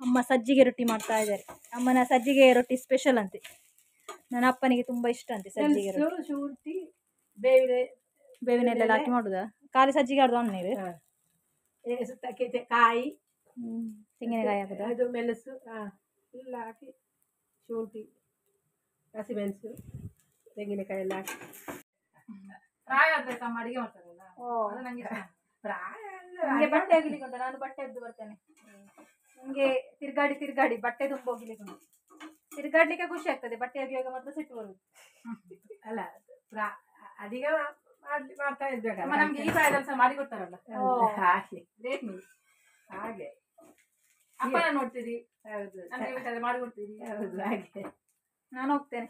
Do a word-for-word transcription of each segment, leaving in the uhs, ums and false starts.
ಅಮ್ಮ ಸಜ್ಜಿಗೆ ರೊಟ್ಟಿ ಮಾಡ್ತಾ ಇದ್ದಾರೆ. ಅಮ್ಮನ ಸಜ್ಜಿಗೆ ರೊಟ್ಟಿ ಸ್ಪೆಷಲ್ ಅಂತೆ. ನನ್ನ ಅಪ್ಪನಿಗೆ ತುಂಬಾ ಇಷ್ಟ ಅಂತೆ ಸಜ್ಜಿಗೆ ರೊಟ್ಟಿ. ಶುಂಠಿ ಬೇವಿನ ಬೇವಿನ ಎಲೆಲ್ಲ ಹಾಕಿ ಮಾಡುದಾ? ಖಾಲಿ ಸಜ್ಜಿಗೆ ಆಡುದು ಅಣ್ಣ ನೀರು ಸುತ್ತಕ್ಕೆ ಕಾಯಿ ತೆಂಗಿನಕಾಯಿ ಹಾಕುದಾ? ಅದು ಮೆಣಸು ಎಲ್ಲ ಹಾಕಿ ಶುಂಠಿ ಹಸಿಮೆಣಸು ತೆಂಗಿನಕಾಯಿ ಎಲ್ಲ ಹಾಕಿ ಪ್ರಾಯ ಆದ್ರೆ ಅಮ್ಮ ಅಡಿಗೆ ಮಾಡ್ತಾರಲ್ಲ. ಅದು ನಂಗೆ ಇಷ್ಟ. ಪ್ರಾಯ ನನಗೆ ಬಟ್ಟೆ ಒಗಿಲಿಕ್ಕೆ ಉಂಟು, ನಾನು ಬಟ್ಟೆ ಎದ್ದು ಬರ್ತೇನೆ. ನನಗೆ ತಿರ್ಗಾಡಿ ತಿರ್ಗಾಡಿ ಬಟ್ಟೆ ತುಂಬ ಹೋಗ್ಲಿಕ್ಕೆ ಉಂಟು. ತಿರ್ಗಾಡ್ಲಿಕ್ಕೆ ಖುಷಿ ಆಗ್ತದೆ, ಬಟ್ಟೆ ಒಗೆಯುವಾಗ ಮಾತ್ರ ಸಿಟ್ಟು ಬರುದು. ಅಲ್ಲ ಅಡಿಗೆ ಮಾಡ್ಲಿ ಮಾಡ್ತಾ ಇರ್ಬೇಕಲ್ಲ. ನಮ್ಗೆ ಈ ಪ್ರಾಯದಲ್ಲಿ ಸಹ ಮಾಡಿ ಕೊಡ್ತಾರಲ್ಲ, ಹಾಗೆ ಗ್ರೇಟ್ ನೀವು. ಹಾಗೆ ಅಪ್ಪನ ನೋಡ್ತೀರಿ, ಹೌದು ನಮ್ಗೆ ಬೇಕಾದ್ರೆ ಮಾಡಿ ಕೊಡ್ತೀರಿ. ಹೌದು ಹಾಗೆ ನಾನು ಹೋಗ್ತೇನೆ.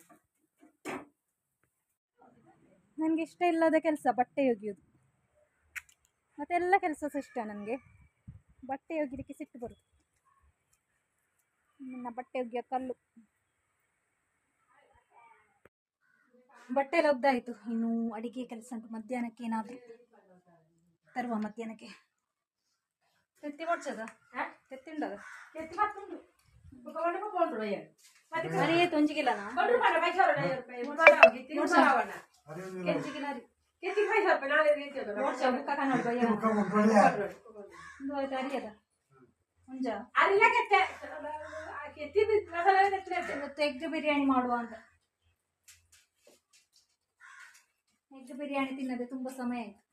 ನನಗೆ ಇಷ್ಟ ಇಲ್ಲದ ಕೆಲಸ ಬಟ್ಟೆ ಒಗೆಯುವುದು. ಮತ್ತೆಲ್ಲ ಕೆಲಸ ಸಹ ಇಷ್ಟ ನನಗೆ. ಬಟ್ಟೆ ಒಗಿಲಿಕ್ಕೆ ಸಿಟ್ಟು ಬರುದು. ನನ್ನ ಬಟ್ಟೆ ಒಗೆಯೋ ಕಲ್ಲು. ಬಟ್ಟೆ ಎಲ್ಲ ಒಗ್ದಾಯಿತು. ಇನ್ನು ಅಡಿಗೆ ಕೆಲಸ ಉಂಟು. ಮಧ್ಯಾಹ್ನಕ್ಕೆ ಏನಾದರೂ ತರುವ. ಮಧ್ಯಾಹ್ನಕ್ಕೆ ತೆತ್ತಿ ಮಾಡ್ಸದ? ತೆತ್ತಿ ಉಂಟದ? ಮರಿ ತೊಂಜಿಗಿಲ್ಲ ನಾ ಎಗ್ ಬಿರಿಯಾನಿ ಮಾಡುವ ಅಂತ. ಎಗ್ ಬಿರಿಯಾನಿ ತಿನ್ನದೆ ತುಂಬಾ ಸಮಯ ಆಯ್ತು.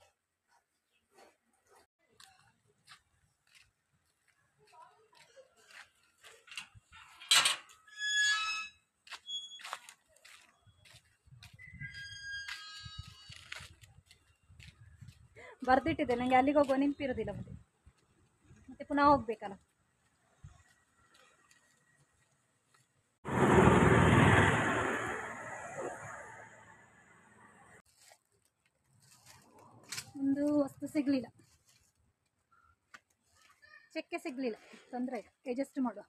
ಬರ್ದಿಟ್ಟಿದೆ, ನನಗೆ ಅಲ್ಲಿಗೆ ಹೋಗುವ ನೆನಪಿರೋದಿಲ್ಲ. ಮತ್ತೆ ಮತ್ತೆ ಪುನಃ ಹೋಗ್ಬೇಕಲ್ಲ. ಒಂದು ವಸ್ತು ಸಿಗ್ಲಿಲ್ಲ, ಚೆಕ್ಕೆ ಸಿಗ್ಲಿಲ್ಲ. ತೊಂದರೆ ಇಲ್ಲ, ಅಡ್ಜಸ್ಟ್ ಮಾಡುವ.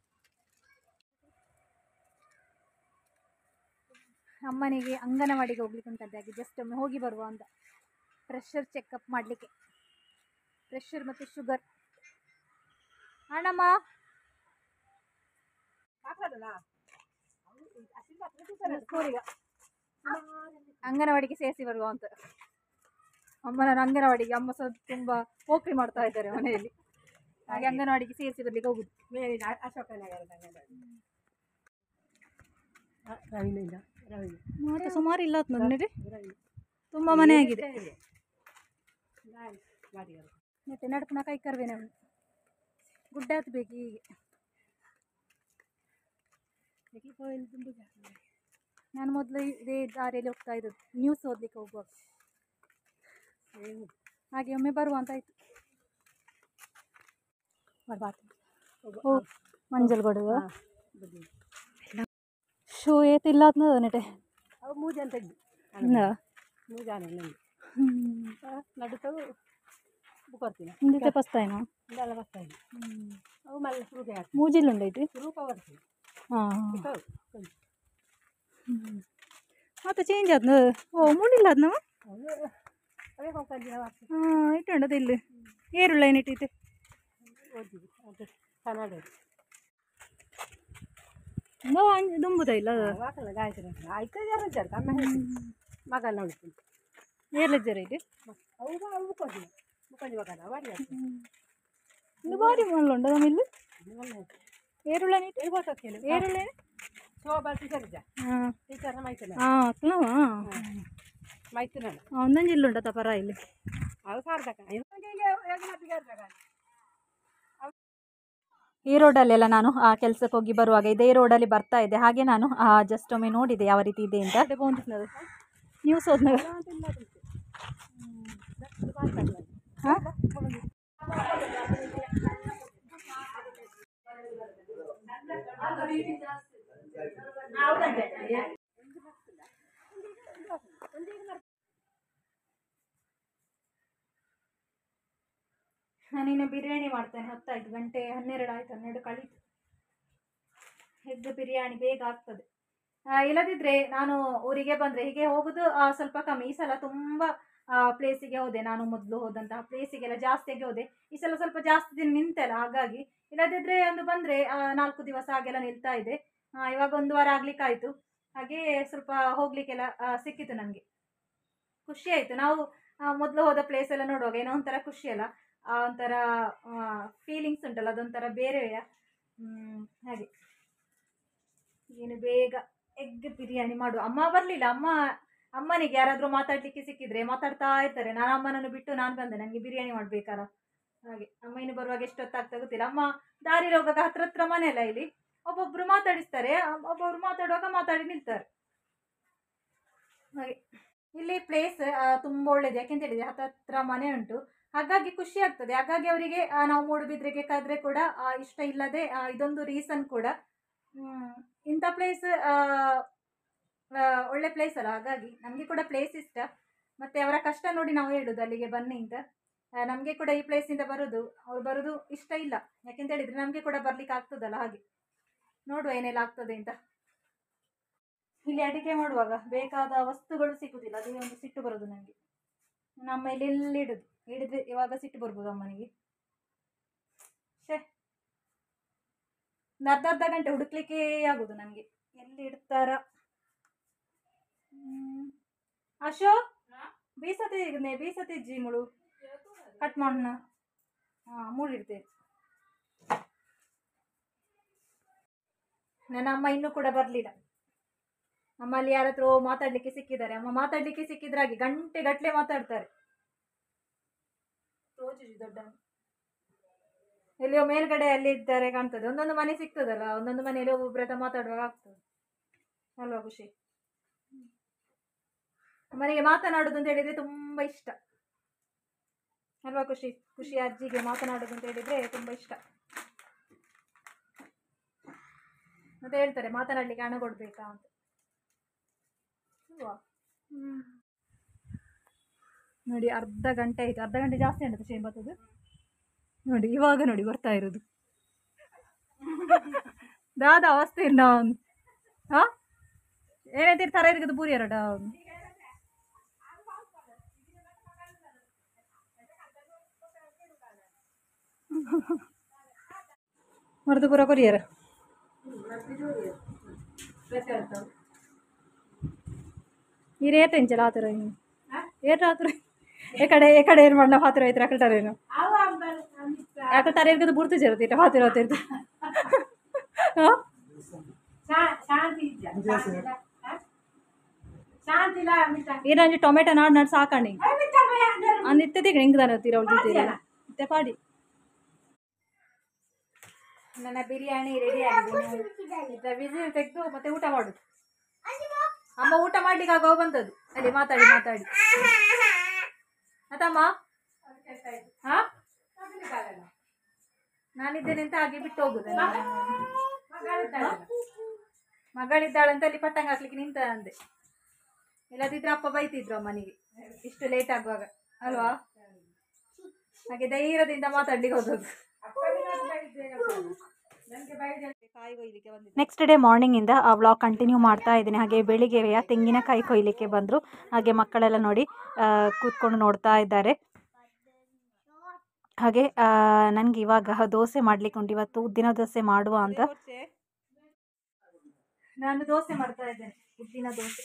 ಅಮ್ಮನಿಗೆ ಅಂಗನವಾಡಿಗೆ ಹೋಗ್ಲಿಕ್ಕೆ ಉಂಟದ್ದಾಗಿ ಜಸ್ಟ್ ಒಮ್ಮೆ ಹೋಗಿ ಬರುವ ಅಂತ. ಪ್ರೆಷರ್ ಚೆಕಪ್ ಮಾಡಲಿಕ್ಕೆ, ಪ್ರೆಷರ್ ಮತ್ತು ಶುಗರ್. ಅಣ್ಣಮ್ಮ ಅಂಗನವಾಡಿಗೆ ಸೇರಿಸಿ ಬರುವ ಅಂತ. ಅಮ್ಮನ ಅಂಗನವಾಡಿಗೆ ಅಮ್ಮ ಸಹ ತುಂಬ ಪೋಖ್ರಿ ಮಾಡ್ತಾ ಇದ್ದಾರೆ ಮನೆಯಲ್ಲಿ. ಹಾಗೆ ಅಂಗನವಾಡಿಗೆ ಸೇರಿಸಿ ಬರ್ಲಿಕ್ಕೆ ಹೋಗುದು. ಮತ್ತೆ ಸುಮಾರು ಇಲ್ಲ ನೋಡಿ, ತುಂಬ ಮನೆ ಆಗಿದೆ. ಮತ್ತೆ ನಡುಪುನ ಕೈ ಕರ್ಬೇನೆ ಗುಡ್ಡ ಹತ್ಬೇಕು. ಹೀಗೆ ನಾನು ಮೊದಲು ಇದೇ ದಾರಿಯಲ್ಲಿ ಹೋಗ್ತಾ ಇದ್ದದ್ದು ನ್ಯೂಸ್ ಓದ್ಲಿಕ್ಕೆ ಹೋಗುವಾಗ. ಹಾಗೆ ಒಮ್ಮೆ ಬರುವ ಅಂತ ಆಯ್ತು. ಓ ಮಂಜಲ್ ಕೊಡುವ ಶೋ ಏತಿಲ್ಲ ಅಂತ ನೆಟೆ ಅವು ಮೂಜಾನ್ ತೆಗ್ದು ಮೂಜಾನ ನಡುತ್ತವು ಬುಕ್ಕೊಡ್ತೀನಿ ಹಿಂದೆ ಪಸ್ತಾಯಿನ ಇದೆಲ್ಲ ಬಸ್ತಾಯಿನ ಅವು ಮಲ್ಲ ರೂಪಾಯಿ ಹಾಕಿ ಮೂಜಿಲ್ಲ ಉಂಡೈತಿ ರೂಪ ಬರ್ತೀವಿ. ಹಾಂ ಮತ್ತೆ ಚೇಂಜ್ ಆದ್ನ. ಓ ಮೂಡಿಲ್ಲ ಅದ್ ನಾವು ಅವೇ ಹೋಗ್ತಾ ಹಾಂ ಇಟ್ಟುಂಡದು ಇಲ್ಲಿ ಏರುಳ್ಳ ಏನಿಟ್ಟೈತೆ ಓದ್ತೀವಿ ಅದು ಕನ್ನಡ ನಾವು ದುಂಬುದ ಇಲ್ಲ ವಾಕಲ್ಲ ಗಾಯತ್ರಿ ಆಯ್ತು ಯಾರು ಜರ ಅಮ್ಮ ಮಗಲ್ಲ ನೋಡ್ತೀನಿ ಏರ್ಲಜ್ಜರ ಇದೆ ಅವು ಅವು ಕೊಡ್ತೀನಿ ಮುಖಂಡಿ ಮಗನ ಬಾರಿ ಇದು ಬಾರಿ ಮಲ್ಲುಂಡ ನಮ್ಮ ಇಲ್ಲಿ ಏರುಳ್ಳ ನೀಟು ಗೊತ್ತಾಗ್ತಿಲ್ಲ ಏರುಳ್ಳ ಶೋಭಾ ಟೀಚರ್ಜ ಹಾಂ ಟೀಚರ್ ಮೈತನ ಹಾಂ ಅಕ್ಲವ ಮೈತನ ಒಂದೊಂದು ಇಲ್ಲುಂಟ ತಪರ ಇಲ್ಲಿ ಅದು ಸಾರ್ದಕ ಈ ರೋಡಲ್ಲೆಲ್ಲ ನಾನು ಆ ಕೆಲಸಕ್ಕೆ ಹೋಗಿ ಬರುವಾಗ ಇದೇ ರೋಡಲ್ಲಿ ಬರ್ತಾ ಇದ್ದೆ. ಹಾಗೆ ನಾನು ಜಸ್ಟ್ ಒಮ್ಮೆ ನೋಡಿದೆ ಯಾವ ರೀತಿ ಇದೆ ಅಂತ. ಬಂದಿದ್ದು ನ್ಯೂಸ್ ಹೋದ್ನಾಗ ಹಾಂ ನಾನಿನ್ನು ಬಿರಿಯಾನಿ ಮಾಡ್ತೇನೆ. ಹತ್ತಾಯ್ತು, ಗಂಟೆ ಹನ್ನೆರಡು ಆಯ್ತು, ಹನ್ನೆರಡು ಕಳೀತು. ಎಗ್ ಬಿರಿಯಾನಿ ಬೇಗ ಆಗ್ತದೆ. ಇಲ್ಲದಿದ್ದರೆ ನಾನು ಊರಿಗೆ ಬಂದರೆ ಹೀಗೆ ಹೋಗೋದು ಸ್ವಲ್ಪ ಕಮ್ಮಿ. ಈ ಸಲ ತುಂಬ ಪ್ಲೇಸಿಗೆ ಹೋದೆ, ನಾನು ಮೊದಲು ಹೋದಂತಹ ಪ್ಲೇಸಿಗೆಲ್ಲ ಜಾಸ್ತಿಯಾಗಿ ಹೋದೆ. ಈ ಸಲ ಸ್ವಲ್ಪ ಜಾಸ್ತಿ ದಿನ ನಿಂತಲ್ಲ, ಹಾಗಾಗಿ. ಇಲ್ಲದಿದ್ದರೆ ಒಂದು ಬಂದರೆ ನಾಲ್ಕು ದಿವಸ ಹಾಗೆಲ್ಲ ನಿಲ್ತಾ ಇದೆ. ಆ, ಇವಾಗ ಒಂದು ವಾರ ಆಗ್ಲಿಕ್ಕಾಯಿತು. ಹಾಗೆ ಸ್ವಲ್ಪ ಹೋಗಲಿಕ್ಕೆಲ್ಲ ಸಿಕ್ಕಿತು ನನಗೆ, ಖುಷಿ ಆಯಿತು. ನಾವು ಮೊದಲು ಹೋದ ಪ್ಲೇಸ್ ಎಲ್ಲ ನೋಡುವಾಗ ಏನೋ ಒಂಥರ ಖುಷಿ ಅಲ್ಲ, ಆ ಒಂಥರ ಫೀಲಿಂಗ್ಸ್ ಉಂಟಲ್ಲ, ಅದೊಂಥರ ಬೇರೆಯ. ಹಾಗೆ ಏನು ಬೇಗ ಎಗ್ ಬಿರಿಯಾನಿ ಮಾಡುವ. ಅಮ್ಮ ಬರಲಿಲ್ಲ. ಅಮ್ಮ ಅಮ್ಮನಿಗೆ ಯಾರಾದರೂ ಮಾತಾಡಲಿಕ್ಕೆ ಸಿಕ್ಕಿದ್ರೆ ಮಾತಾಡ್ತಾ ಇರ್ತಾರೆ. ನಾನು ಅಮ್ಮನನ್ನು ಬಿಟ್ಟು ನಾನು ಬಂದೆ, ನನಗೆ ಬಿರಿಯಾನಿ ಮಾಡಬೇಕಲ್ಲ. ಹಾಗೆ ಅಮ್ಮ ಇನ್ನು ಬರುವಾಗ ಎಷ್ಟೊತ್ತಾಗ್ತಾ ಗೊತ್ತಿಲ್ಲ. ಅಮ್ಮ ದಾರಿ ಹೋಗುವಾಗ ಹತ್ರ ಹತ್ರ ಮನೆ ಅಲ್ಲ, ಇಲ್ಲಿ ಒಬ್ಬೊಬ್ಬರು ಮಾತಾಡಿಸ್ತಾರೆ, ಒಬ್ಬೊಬ್ರು ಮಾತಾಡುವಾಗ ಮಾತಾಡಿ ನಿಲ್ತಾರೆ. ಹಾಗೆ ಇಲ್ಲಿ ಪ್ಲೇಸ್ ತುಂಬ ಒಳ್ಳೇದು. ಯಾಕೆಂತ ಹೇಳಿದ್ರೆ ಹತ್ರ ಹತ್ರ ಮನೆ ಉಂಟು, ಹಾಗಾಗಿ ಖುಷಿ ಆಗ್ತದೆ. ಹಾಗಾಗಿ ಅವರಿಗೆ ನಾವು ಮೂಡುಬಿದ್ರೆಗೆ ಕಾದ್ರೆ ಕೂಡ ಇಷ್ಟ ಇಲ್ಲದೆ ಇದೊಂದು ರೀಸನ್ ಕೂಡ. ಇಂಥ ಪ್ಲೇಸ್ ಒಳ್ಳೆ ಪ್ಲೇಸ್ ಅಲ್ಲ, ಹಾಗಾಗಿ ನಮಗೆ ಕೂಡ ಪ್ಲೇಸ್ ಇಷ್ಟ. ಮತ್ತು ಅವರ ಕಷ್ಟ ನೋಡಿ ನಾವು ಹೇಳೋದು ಅಲ್ಲಿಗೆ ಬನ್ನಿ ಅಂತ. ನಮಗೆ ಕೂಡ ಈ ಪ್ಲೇಸಿಂದ ಬರೋದು, ಅವ್ರು ಬರೋದು ಇಷ್ಟ ಇಲ್ಲ. ಯಾಕೆಂತ ಹೇಳಿದರೆ ನಮಗೆ ಕೂಡ ಬರ್ಲಿಕ್ಕೆ ಆಗ್ತದಲ್ಲ, ಹಾಗೆ ನೋಡುವ ಏನೆಲ್ಲ ಆಗ್ತದೆ ಅಂತ. ಇಲ್ಲಿ ಅಡಿಗೆ ಮಾಡುವಾಗ ಬೇಕಾದ ವಸ್ತುಗಳು ಸಿಗುವುದಿಲ್ಲ, ಅದೇ ಒಂದು ಸಿಟ್ಟು ಬರೋದು ನನಗೆ. ನಮ್ಮ ಇಲ್ಲಿ ಎಲ್ಲಿ ಇಡೋದು, ಹಿಡಿದ್ರೆ ಇವಾಗ ಸಿಟ್ಟು ಬರ್ಬೋದು ಅಮ್ಮನಿಗೆ. ಶೇ, ಒಂದು ಅರ್ಧ ಅರ್ಧ ಗಂಟೆ ಹುಡುಕ್ಲಿಕ್ಕೆ ಆಗೋದು ನನಗೆ, ಎಲ್ಲಿ ಇಡ್ತಾರ. ಅಶೋ ಬೀಸತಿ ಬೀಸತಿಜ್ಜಿ ಮುಳು ಕಟ್ ಮಾಡೋಣ. ಹಾಂ, ಮೂಡಿಡ್ತೇವೆ. ನನ್ನ ಅಮ್ಮ ಇನ್ನೂ ಕೂಡ ಬರಲಿಲ್ಲ. ಅಮ್ಮಲ್ಲಿ ಯಾರ ಹತ್ರ ಮಾತಾಡಲಿಕ್ಕೆ ಸಿಕ್ಕಿದ್ದಾರೆ. ಅಮ್ಮ ಮಾತಾಡಲಿಕ್ಕೆ ಸಿಕ್ಕಿದ್ರಾಗಿ ಗಂಟೆ ಗಟ್ಟಲೆ ಮಾತಾಡ್ತಾರೆ. ದೊಡ್ಡ ಎಲ್ಲಿಯೋ ಮೇಲ್ಗಡೆ ಅಲ್ಲಿ ಇದ್ದಾರೆ ಕಾಣ್ತದೆ. ಒಂದೊಂದು ಮನೆ ಸಿಗ್ತದಲ್ಲ, ಒಂದೊಂದು ಮನೆಯಲ್ಲಿ ಒಬ್ಬೊಬ್ಬರ ಹತ್ರ ಮಾತಾಡುವಾಗ ಆಗ್ತದೆ ಅಲ್ವಾ, ಖುಷಿ. ಅಮ್ಮನಿಗೆ ಮಾತನಾಡೋದು ಅಂತ ಹೇಳಿದರೆ ತುಂಬ ಇಷ್ಟ ಅಲ್ವಾ ಖುಷಿ. ಖುಷಿ ಅಜ್ಜಿಗೆ ಮಾತನಾಡೋದು ಅಂತ ಹೇಳಿದರೆ ತುಂಬ ಇಷ್ಟ. ಮತ್ತೆ ಹೇಳ್ತಾರೆ ಮಾತನಾಡಲಿಕ್ಕೆ ಹಣ ಕೊಡಬೇಕಾ ಅಂತ. ಅಲ್ವಾ? ನೋಡಿ, ಅರ್ಧ ಗಂಟೆ ಆಯಿತು. ಅರ್ಧ ಗಂಟೆ ಜಾಸ್ತಿ ಉಂಟು ಖುಷಿ ಬರ್ತದೆ ನೋಡಿ. ಇವಾಗ ನೋಡಿ ಬರ್ತಾ ಇರೋದು ದಾದ ಅವಸ್ಥೆ ಇಲ್ಲ. ಹಾಂ, ಏನೈತಿ ಥರ ಇರೋದು ಪೂರಿ ಎರಡ ಮರ್ದು ಪೂರ ಕೊರಿಯರ್ ಈ ರೇಟ್ ಎಂಚಲ್ಲ ಆತರ ಏಟ್ ಆತರ ಎಕಡೆ ಎಕಡೆ ಏನು ಮಾಡಿ ನಾವು ಹಾತಿರ ಐತ್ರ ಅಕಲ್ಟಾರೇನು ಅಕಲ್ಟಾರ ಇರ್ಗದು ಬುರ್ತು ಜರತೀಟ ಹಾತಿರ ಹಾತಿರ್ದು ಏನಂಜಿ ಟೊಮೆಟೊ ನಾಡು ನಾಡು ಸಾಕಣಿ ಅಂದಿತ್ತದೀಗ ಹೆಂಗೆ ತಾನೆ ಹತ್ತೀರ ಅವ್ಳು ತಿಂತೀರಲ್ಲ ಮತ್ತೆ ಪಾಡಿ. ನನ್ನ ಬಿರಿಯಾನಿ ರೆಡಿ ಆಗಿದೆ. ವಿಸಿಲ್ ತೆಗೆದು ಮತ್ತೆ ಊಟ ಮಾಡೋದು. ಅಮ್ಮ ಊಟ ಮಾಡ್ಲಿಕ್ಕೆ ಆಗೋ ಬಂದದ್ದು ಅಲ್ಲಿ ಮಾತಾಡಿ ಮಾತಾಡಿ ಅದಮ್ಮ. ಹಾ, ನಾನಿದ್ದೇನೆ ಅಂತ ಹಾಗೆ ಬಿಟ್ಟು ಹೋಗುದ. ಮಗಳಿದ್ದಾಳಂತ ಅಲ್ಲಿ ಪಟ್ಟಂಗ ಹಾಕ್ಲಿಕ್ಕೆ ನಿಂತ ಅಂದೆ. ಇಲ್ಲದಿದ್ರೆ ಅಪ್ಪ ಬೈತಿದ್ರು ಅಮ್ಮನಿಗೆ ಇಷ್ಟು ಲೇಟ್ ಆಗುವಾಗ ಅಲ್ವಾ. ಹಾಗೆ ಧೈರ್ಯದಿಂದ ಮಾತಾಡ್ಲಿಕ್ಕೆ ಹೋದದ್ದು. ನೆಕ್ಸ್ಟ್ ಡೇ ಮಾರ್ನಿಂಗಿಂದ ಆ ವ್ಲಾಗ್ ಕಂಟಿನ್ಯೂ ಮಾಡ್ತಾ ಇದ್ದೀನಿ. ಹಾಗೆ ಬೆಳಿಗ್ಗೆಯ ತೆಂಗಿನಕಾಯಿ ಕೊಯ್ಲಿಕ್ಕೆ ಬಂದರು. ಹಾಗೆ ಮಕ್ಕಳೆಲ್ಲ ನೋಡಿ ಕೂತ್ಕೊಂಡು ನೋಡ್ತಾ ಇದ್ದಾರೆ. ಹಾಗೆ ನನಗೆ ಇವಾಗ ದೋಸೆ ಮಾಡಲಿಕ್ಕೆ ಉಂಟು. ಇವತ್ತು ಉದ್ದಿನ ದೋಸೆ ಮಾಡುವ ಅಂತ ನಾನು ದೋಸೆ ಮಾಡ್ತಾ ಇದ್ದೇನೆ. ಉದ್ದಿನ ದೋಸೆ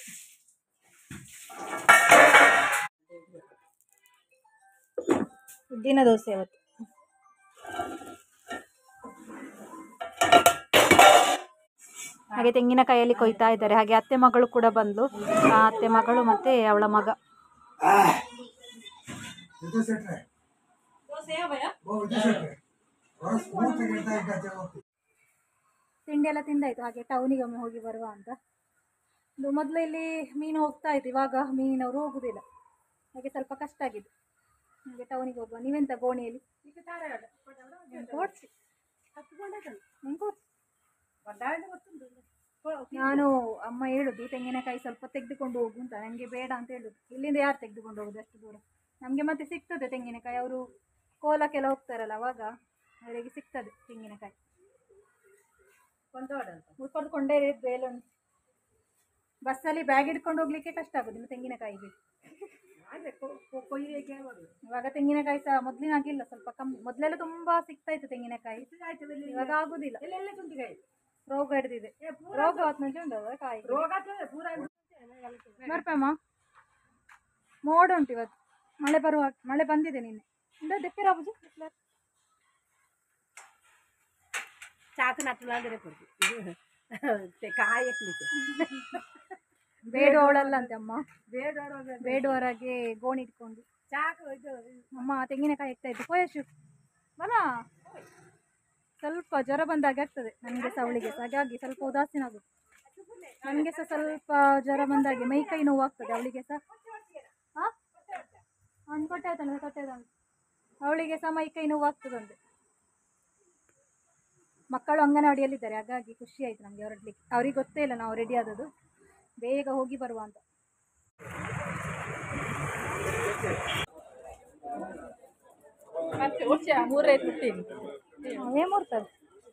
ಉದ್ದಿನ ದೋಸೆ ಇವತ್ತು. ಹಾಗೆ ತೆಂಗಿನಕಾಯಲ್ಲಿ ಕೊಯ್ತಾ ಇದ್ದಾರೆ. ಹಾಗೆ ಅತ್ತೆ ಮಗಳು ಕೂಡ ಬಂದು, ಅತ್ತೆ ಮಗಳು ಮತ್ತೆ ಅವಳ ಮಗ. ತಿಂಡಿ ಎಲ್ಲ ತಿಂದಾಯ್ತು. ಹಾಗೆ ಟೌನಿಗೆ ಒಮ್ಮೆ ಹೋಗಿ ಬರುವ ಅಂತ. ಮೊದಲು ಇಲ್ಲಿ ಮೀನು ಹೋಗ್ತಾ ಇತ್ತು, ಇವಾಗ ಮೀನಿನವರು ಹೋಗುದಿಲ್ಲ. ಹಾಗೆ ಸ್ವಲ್ಪ ಕಷ್ಟ ಆಗಿದೆ. ಹಾಗೆ ಟೌನಿಗೆ ಹೋಗುವ. ನೀವೆಂತ ಗೋಣಿಯಲ್ಲಿ ಕೊಡ್ಸಿ ನಾನು ಅಮ್ಮ ಹೇಳುದು ತೆಂಗಿನಕಾಯಿ ಸ್ವಲ್ಪ ತೆಗೆದುಕೊಂಡು ಹೋಗು ಅಂತ. ನನಗೆ ಬೇಡ ಅಂತ ಹೇಳುದು. ಇಲ್ಲಿಂದ ಯಾರು ತೆಗೆದುಕೊಂಡು ಹೋಗುದು ಅಷ್ಟು ದೂರ? ನಮಗೆ ಮತ್ತೆ ಸಿಗ್ತದೆ ತೆಂಗಿನಕಾಯಿ. ಅವರು ಕೋಲಕ್ಕೆಲ್ಲ ಹೋಗ್ತಾರಲ್ಲ, ಅವಾಗ ಅವರಿಗೆ ಸಿಗ್ತದೆ ತೆಂಗಿನಕಾಯಿ. ಉಳ್ಕೊಂಡೇ ಬೇಲೊಂದು ಬಸ್ಸಲ್ಲಿ ಬ್ಯಾಗ್ ಹಿಡ್ಕೊಂಡು ಹೋಗ್ಲಿಕ್ಕೆ ಕಷ್ಟ ಆಗೋದು, ಇನ್ನು ತೆಂಗಿನಕಾಯಿಗೆ ಆದರೆ ಕೊಯ್ಲಿಗೆ ಬರುದು. ಇವಾಗ ತೆಂಗಿನಕಾಯಿ ಸಹ ಮೊದಲಿನಾಗಿಲ್ಲ, ಸ್ವಲ್ಪ ಕಮ್ಮಿ. ಮೊದಲೆಲ್ಲ ತುಂಬಾ ಸಿಗ್ತಾ ಇತ್ತು ತೆಂಗಿನಕಾಯಿ, ಇವಾಗ ಆಗುದಿಲ್ಲ. ಎಲ್ಲೆಲ್ಲ ತುಂಟಿಕಾಯಿ ರೋಗ ಹಿಡಿದಿದೆ. ರೋಗ ಹೊತ್ತು ಮುಂಚೆ ಉಂಟದ ಕಾಯಿ ರೋಗ ಆಗ್ತದೆ ಪೂರ. ಬರ್ಪಮ್ಮ ಮೋಡ ಉಂಟು ಇವತ್ತು, ಮಳೆ ಬರುವ ಮಳೆ ಬಂದಿದೆ ನಿನ್ನೆ. ದೆಪ್ಪಿರಾಬುಜು ಚಾಕು ನಟ್ಟಲಾದ್ರೆ ಕೊಡ್ತೀವಿ ಕಾಯಿ ಎಕ್ಲಿಕ್ಕೆ. ಬೇಡುವವಳಲ್ಲ ಅಂತೆ ಅಮ್ಮ, ಬೇಡೋರು ಬೇಡುವವರಾಗೆ ಗೋಣಿ ಇಟ್ಕೊಂಡು ಚಾಕು ಇದು ಅಮ್ಮ ತೆಂಗಿನಕಾಯಿ ಎಕ್ತಾ ಇತ್ತು. ಪೋಯಶು ಬಲ ಸ್ವಲ್ಪ ಜ್ವರ ಬಂದಾಗೆ ಆಗ್ತದೆ ನನಗೆ ಸಹ, ಅವಳಿಗೆ ಸಹ. ಹಾಗಾಗಿ ಸ್ವಲ್ಪ ಉದಾಸೀನ ಆಗುತ್ತೆ. ನನಗೆ ಸಹ ಸ್ವಲ್ಪ ಜ್ವರ ಬಂದಾಗೆ ಮೈ ಕೈ ನೋವು ಆಗ್ತದೆ, ಅವಳಿಗೆ ಸಹ. ಹಾಂ ಅವ್ನು ಕೊಟ್ಟೆ ಆಯ್ತಾನೆ ಕೊಟ್ಟೆ ಅವಳಿಗೆ ಸಹ ಮೈ ಕೈ ನೋವು ಆಗ್ತದಂತೆ. ಮಕ್ಕಳು ಅಂಗನವಾಡಿಯಲ್ಲಿದ್ದಾರೆ, ಹಾಗಾಗಿ ಖುಷಿ ಆಯ್ತು ನಮಗೆ ಹೊರಡ್ಲಿಕ್ಕೆ. ಅವ್ರಿಗೆ ಗೊತ್ತೇ ಇಲ್ಲ ನಾವು ರೆಡಿ ಆದದ್ದು, ಬೇಗ ಹೋಗಿ ಬರುವ ಅಂತ. ಮೂರೈದು ಬಿಟ್ಟು ಏನ್ ಮೂರ್ತದೆ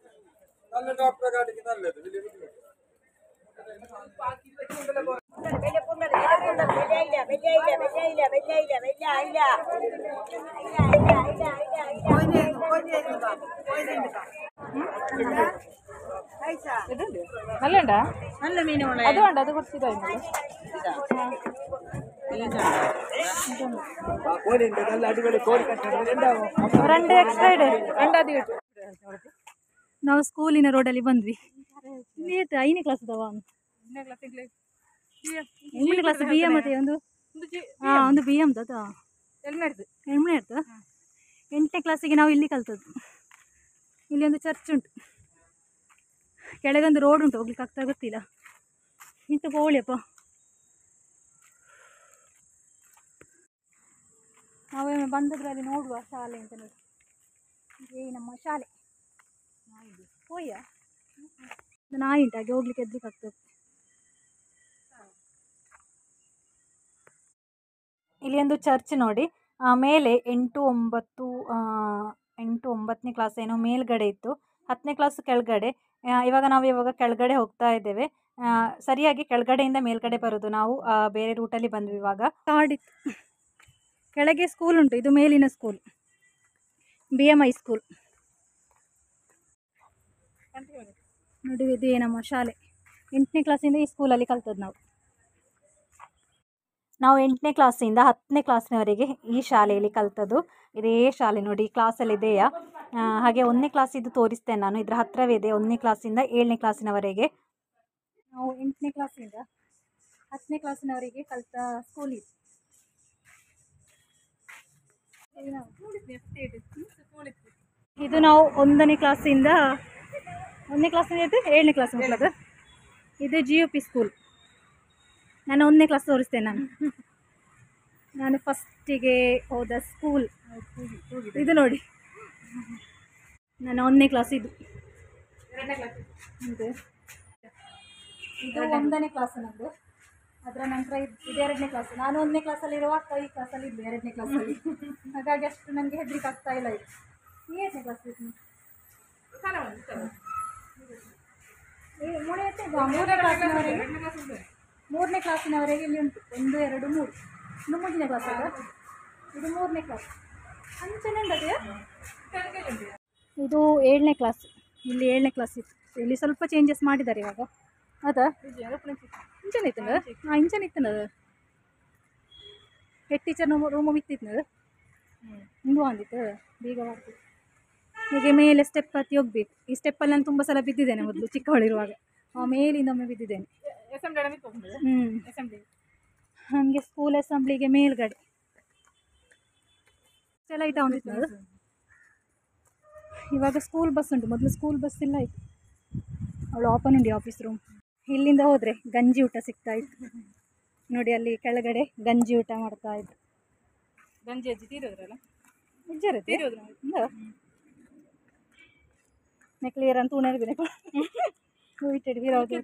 ನಲ್ಲಂಡ നല്ല മീൻ ಅದು ಉಂಟು, ಅದು ಕೊಡ್ತಿದ್ದ രണ്ട് ಎಕ್ಸ್ಟ್ರಾ ಇದೆ ಅಂಡಾದಿ ನಾವು ಸ್ಕೂಲಿನ ರೋಡಲ್ಲಿ ಬಂದ್ವಿ. ಇಲ್ಲಿ ಐದನೇ ಕ್ಲಾಸ್ ಅದಾವ, ಎಂಟನೇ ಕ್ಲಾಸ್ ಬಿ ಎಮ್ ಮತ್ತೆ ಒಂದು ಹಾಂ ಒಂದು ಬಿ ಎಮ್ದು ಅದ ಎಲ್ಮೆಡ್ದು ಎಣ್ಣೆ ಇರ್ತದ. ಎಂಟನೇ ಕ್ಲಾಸಿಗೆ ನಾವು ಇಲ್ಲಿ ಕಲ್ತದ್ದು. ಇಲ್ಲಿ ಒಂದು ಚರ್ಚ್ ಉಂಟು, ಕೆಳಗೊಂದು ರೋಡ್ ಉಂಟು, ಹೋಗ್ಲಿಕ್ಕೆ ಆಗ್ತಾ ಗೊತ್ತಿಲ್ಲ. ಇಂತ ಗೋಳಿಯಪ್ಪ. ನಾವೊಮ್ಮೆ ಬಂದದ್ರಲ್ಲಿ ನೋಡುವ ಶಾಲೆ ಅಂತ ನೋಡಿ. ಇದೇ ನಮ್ಮ ಶಾಲೆ. ಹೋಯ್ಯ ನಾಯಿ ಉಂಟು, ಹಾಗೆ ಹೋಗ್ಲಿಕ್ಕೆ ಎದ್ಲಿಕ್ಕೆ ಆಗ್ತದೆ. ಇಲ್ಲಿ ಒಂದು ಚರ್ಚ್ ನೋಡಿ. ಮೇಲೆ ಎಂಟು ಒಂಬತ್ತು ಎಂಟು ಒಂಬತ್ತನೇ ಕ್ಲಾಸ್ ಏನೋ ಮೇಲ್ಗಡೆ ಇತ್ತು, ಹತ್ತನೇ ಕ್ಲಾಸ್ ಕೆಳಗಡೆ. ಇವಾಗ ನಾವು ಇವಾಗ ಕೆಳಗಡೆ ಹೋಗ್ತಾ ಇದ್ದೇವೆ. ಸರಿಯಾಗಿ ಕೆಳಗಡೆಯಿಂದ ಮೇಲ್ಗಡೆ ಬರೋದು ನಾವು. ಬೇರೆ ರೂಟಲ್ಲಿ ಬಂದ್ವಿ. ಇವಾಗ ಕಾಡಿತ್ತು, ಕೆಳಗೆ ಸ್ಕೂಲ್ ಉಂಟು, ಇದು ಮೇಲಿನ school, B M I school ನೋಡಿ. ಇದೇ ನಮ್ಮ ಶಾಲೆ. ಎಂಟನೇ ಕ್ಲಾಸಿಂದ ಈ ಸ್ಕೂಲಲ್ಲಿ ಕಲ್ತದ್ದು ನಾವು. ನಾವು ಎಂಟನೇ ಕ್ಲಾಸಿಂದ ಹತ್ತನೇ ಕ್ಲಾಸಿನವರೆಗೆ ಈ ಶಾಲೆಯಲ್ಲಿ ಕಲ್ತದ್ದು. ಇದೇ ಶಾಲೆ ನೋಡಿ, ಕ್ಲಾಸಲ್ಲಿ ಇದೆಯಾ. ಹಾಗೆ ಒಂದನೇ ಕ್ಲಾಸಿದ್ದು ತೋರಿಸ್ತೇನೆ ನಾನು, ಇದರ ಹತ್ತಿರವೇ ಇದೆ. ಒಂದನೇ ಕ್ಲಾಸಿಂದ ಏಳನೇ ಕ್ಲಾಸಿನವರೆಗೆ ನಾವು ಎಂಟನೇ ಕ್ಲಾಸಿಂದ ಹತ್ತನೇ ಕ್ಲಾಸಿನವರೆಗೆ ಕಲಿತ ಸ್ಕೂಲ್ ಇದು. ಇದು ನಾವು ಒಂದನೇ ಕ್ಲಾಸಿಂದ ಒಂದನೇ ಕ್ಲಾಸಿಂದ ಇದ್ದು ಏಳನೇ ಕ್ಲಾಸ್ ಮಕ್ಕಳದು. ಇದು ಜಿ ಯು ಪಿ ಸ್ಕೂಲ್. ನಾನು ಒಂದನೇ ಕ್ಲಾಸ್ ತೋರಿಸ್ತೇನೆ. ನಾನು ನಾನು ಫಸ್ಟಿಗೆ ಹೋದ ಸ್ಕೂಲ್ ಇದು ನೋಡಿ. ನಾನು ಒಂದನೇ ಕ್ಲಾಸ್ ಇದು ಇದು ಇದು ಒಂದನೇ ಕ್ಲಾಸ್ ನಮ್ಮದು. ಅದರ ನಂತರ ಇದು ಇದು ಎರಡನೇ ಕ್ಲಾಸ್. ನಾನು ಒಂದನೇ ಕ್ಲಾಸಲ್ಲಿ ಇರುವಾಗ ಈ ಕ್ಲಾಸಲ್ಲಿ ಇದ್ದು ಎರಡನೇ ಕ್ಲಾಸಲ್ಲಿ, ಹಾಗಾಗಿ ಅಷ್ಟು ನನಗೆ ಹೆದರಿಕೆ ಆಗ್ತಾ ಇಲ್ಲ. ಇದು ಈ ಎರಡನೇ ಕ್ಲಾಸ್ ಇತ್ತು ಮೂರನೇ ಮೂರನೇ ಕ್ಲಾಸಿನವರೆಗೆ ಮೂರನೇ ಕ್ಲಾಸಿನವರೆಗೆ ಇಲ್ಲಿ ಉಂಟು. ಒಂದು ಎರಡು ಮೂರು ಇನ್ನು ಮೂರನೇ ಕ್ಲಾಸ್ ಅಲ್ಲ, ಇದು ಮೂರನೇ ಕ್ಲಾಸ್. ಅಂಚನೆ ಉಂಟದೆಯಾ. ಇದು ಏಳನೇ ಕ್ಲಾಸ್. ಇಲ್ಲಿ ಏಳನೇ ಕ್ಲಾಸ್ ಇತ್ತು. ಇಲ್ಲಿ ಸ್ವಲ್ಪ ಚೇಂಜಸ್ ಮಾಡಿದ್ದಾರೆ ಇವಾಗ. ಅದಾ ಇಂಚನೆ ಇತ್ತಂದ ಹಾಂ ಇಂಚನೆ ಇತ್ತಂದ ಅದು ಹೆಡ್ ಟೀಚರ್ ರೂಮ್ ಇತ್ತಿತ್ತು ಹಿಂಗೂ ಅಂದಿತ್ತು ಬೇಗ ಮಾಡ್ತೀವಿ. ಹೀಗೆ ಮೇಲೆ ಸ್ಟೆಪ್ ಹತ್ತಿ ಹೋಗ್ಬೇಕು. ಈ ಸ್ಟೆಪ್ಪಲ್ಲಿ ನಾನು ತುಂಬ ಸಲ ಬಿದ್ದಿದ್ದೇನೆ ಮೊದಲು ಚಿಕ್ಕವಳಿರುವಾಗ. ಮೇಲಿಂದ ಒಮ್ಮೆ ಬಿದ್ದಿದ್ದೇನೆ. ಹ್ಞೂ ನಮಗೆ ಸ್ಕೂಲ್ ಅಸೆಂಬ್ಲಿಗೆ ಮೇಲ್ಗಡೆ ಎಲ್ಲ ಆಯ್ತಾ ಒಂದಿತ್ತು ಅದು. ಇವಾಗ ಸ್ಕೂಲ್ ಬಸ್ ಉಂಟು, ಮೊದಲು ಸ್ಕೂಲ್ ಬಸ್ ಇಲ್ಲ ಆಯಿತು. ಅವಳು ಓಪನ್ ಉಂಟು ಆಫೀಸ್ ರೂಮ್. ಇಲ್ಲಿಂದ ಹೋದರೆ ಗಂಜಿ ಊಟ ಸಿಗ್ತಾ ಇತ್ತು ನೋಡಿ. ಅಲ್ಲಿ ಕೆಳಗಡೆ ಗಂಜಿ ಊಟ ಮಾಡ್ತಾ ಇದ್ರು. ಗಂಜಿ ಅಜ್ಜಿ ತೀರೋದ್ರಲ್ಲ, ನಿಜ ತೀರೋದ್ರ ಕ್ಲಿಯರ್ ಅಂತ ಉಣರ್ ಬಿನೆ ಹೋಯ್ತೇವೆ ವಿರೋಧ.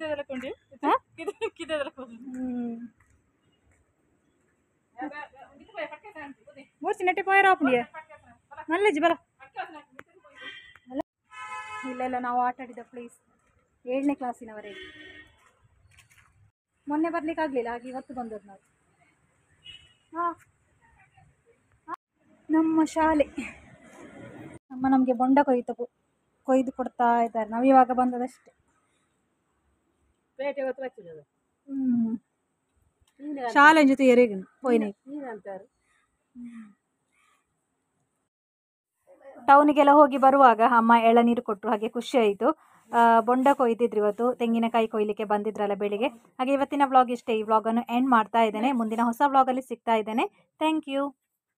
ಮೂರ್ಸಿ ನೆಟ್ಟೆ ಪೋಯರ ಆಪುಡಿಯ ನಲ್ಲಜ್ಜಿ ಬರ. ಇಲ್ಲೆಲ್ಲ ನಾವು ಆಟ ಆಡಿದ ಪ್ಲೇಸ್ ಏಳನೇ ಕ್ಲಾಸಿನವರೆಗೆ. ಮೊನ್ನೆ ಬರ್ಲಿಕ್ಕೆ ಆಗಲಿಲ್ಲ, ಹಾಗೆ ಇವತ್ತು ಬಂದದ್ದು ನಾವು. ಹಾಂ ನಮ್ಮ ಶಾಲೆ ಅಮ್ಮ ನಮಗೆ ಬೊಂಡ ಕೊಯ್ದು ಕೊಯ್ದು ಕೊಡ್ತಾ ಇದ್ದಾರೆ. ನಾವು ಇವಾಗ ಬಂದದಷ್ಟೇ. ಪೇಟೆ ಹೊತ್ತು ಬಚ್ಚಿರೋದು ಹ್ಞೂ ಶಾಲೆ ಜೊತೆ ಎರೆಗ ಪೋಯ್ನೆ ನೀರಂತಾರೆ. ಟೌನಿಗೆಲ್ಲ ಹೋಗಿ ಬರುವಾಗ ಅಮ್ಮ ಎಳನೀರು ಕೊಟ್ಟರು, ಹಾಗೆ ಖುಷಿ ಆಯಿತು. ಬೊಂಡ ಕೊಯ್ದಿದ್ರು ಇವತ್ತು, ತೆಂಗಿನಕಾಯಿ ಕೊಯ್ಲಿಕ್ಕೆ ಬಂದಿದ್ರಲ್ಲ ಬೆಳಿಗ್ಗೆ. ಹಾಗೆ ಇವತ್ತಿನ ವ್ಲಾಗ್ ಇಷ್ಟೇ. ಈ ವ್ಲಾಗನ್ನು ಎಂಡ್ ಮಾಡ್ತಾ ಇದ್ದೇನೆ. ಮುಂದಿನ ಹೊಸ ವ್ಲಾಗಲ್ಲಿ ಸಿಗ್ತಾ ಇದ್ದೇನೆ. Thank you.